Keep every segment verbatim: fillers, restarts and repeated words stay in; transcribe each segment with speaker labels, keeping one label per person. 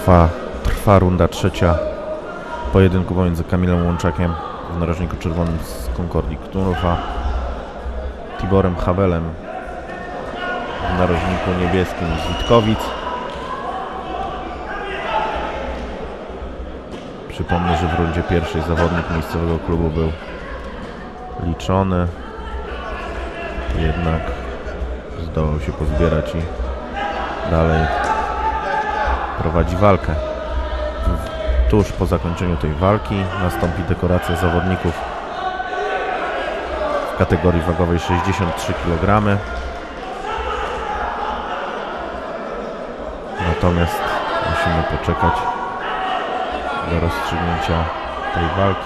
Speaker 1: Trwa, trwa runda trzecia pojedynku pomiędzy Kamilem Łączakiem w narożniku czerwonym z Concordii Knurów, a Tiborem Habelem w narożniku niebieskim z Witkowic. Przypomnę, że w rundzie pierwszej zawodnik miejscowego klubu był liczony, jednak zdołał się pozbierać i dalej prowadzi walkę. Tuż po zakończeniu tej walki nastąpi dekoracja zawodników w kategorii wagowej sześćdziesiąt trzy kilogramy. Natomiast musimy poczekać do rozstrzygnięcia tej walki.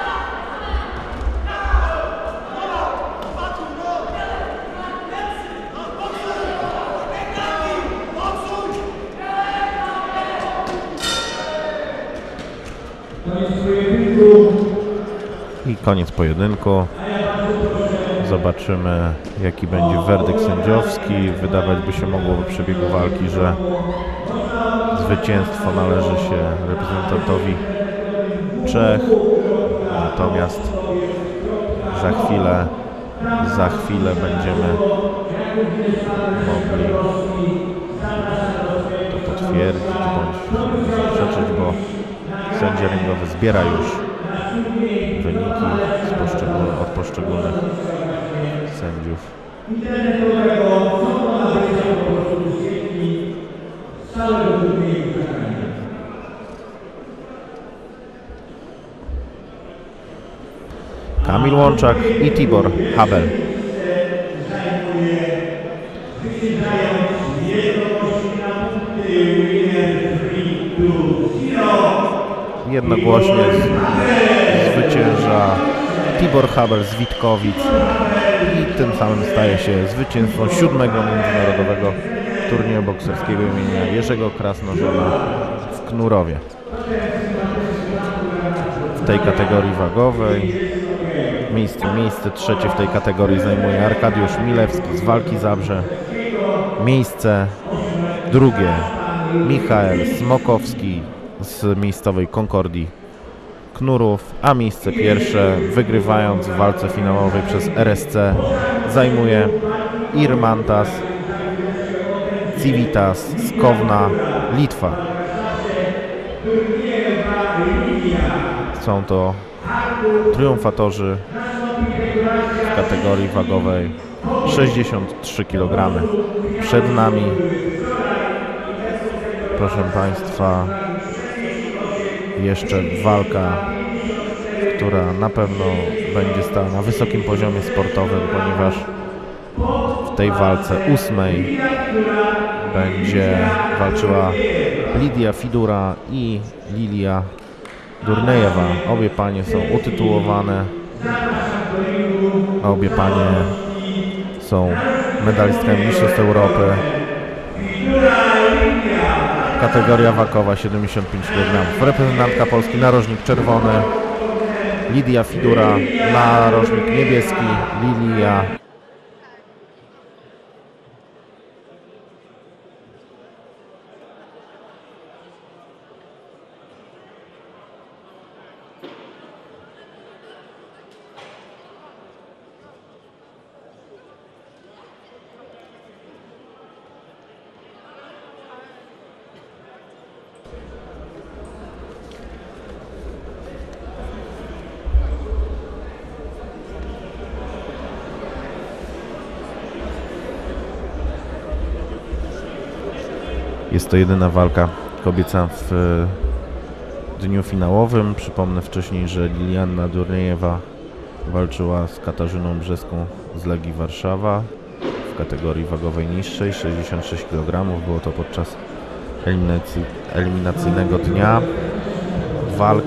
Speaker 1: I koniec pojedynku. Zobaczymy, jaki będzie werdykt sędziowski. Wydawać by się mogło w przebiegu walki, że zwycięstwo należy się reprezentantowi Czech. Natomiast za chwilę, za chwilę będziemy mogli to potwierdzić bądź zaprzeczyć, bo sędzia ringowy zbiera już wyniki z poszczególnych, od poszczególnych sędziów. Kamil Łączak i Tibor Habel. Jednogłośnie zwycięża Tibor Habel z Witkowic i tym samym staje się zwycięzcą siódmego międzynarodowego turnieju bokserskiego imienia Jerzego Krasnożona w Knurowie. W tej kategorii wagowej miejsce, miejsce trzecie w tej kategorii zajmuje Arkadiusz Milewski z Walki Zabrze. Miejsce drugie Michael Smokowski z miejscowej Concordii Knurów, a miejsce pierwsze, wygrywając w walce finałowej przez R S C, zajmuje Irmantas Civitas z Kowna, Litwa. Są to triumfatorzy w kategorii wagowej sześćdziesiąt trzy kilogramy. Przed nami, proszę Państwa, jeszcze walka, która na pewno będzie stała na wysokim poziomie sportowym, ponieważ w tej walce ósmej będzie walczyła Lidia Fidura i Lilia Durnejewa. Obie panie są utytułowane, a obie panie są medalistkami Mistrzostw Europy. Kategoria wagowa siedemdziesiąt pięć kilogramów. Reprezentantka Polski narożnik czerwony, Lidia Fidura, narożnik niebieski, Lilia Jest to jedyna walka kobieca w dniu finałowym. Przypomnę wcześniej, że Liliana Durniejewa walczyła z Katarzyną Brzeską z Legii Warszawa w kategorii wagowej niższej, sześćdziesiąt sześć kilogramów. Było to podczas eliminacji, eliminacyjnego dnia walk.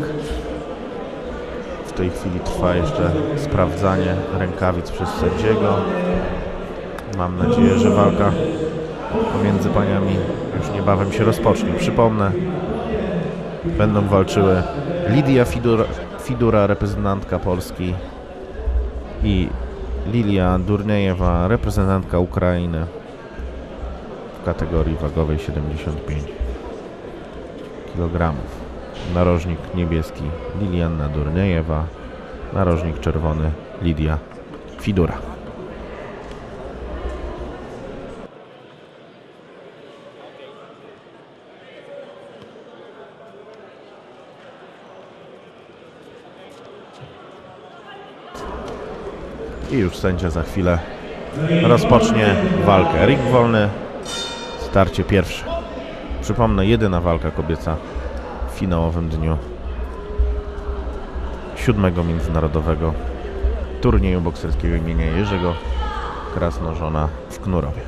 Speaker 1: W tej chwili trwa jeszcze sprawdzanie rękawic przez sędziego. Mam nadzieję, że walka pomiędzy paniami już niebawem się rozpocznie. Przypomnę, będą walczyły Lidia Fidura, Fidura reprezentantka Polski, i Lilia Durniejewa, reprezentantka Ukrainy w kategorii wagowej siedemdziesiąt pięć. kilogramów. Narożnik niebieski Lilianna Durniejewa, narożnik czerwony Lidia Kwidura. I już sędzia za chwilę rozpocznie walkę. Ring wolny, starcie pierwsze. Przypomnę, jedyna walka kobieca w finałowym dniu siódmego międzynarodowego turnieju bokserskiego imienia Jerzego Krasnożona w Knurowie.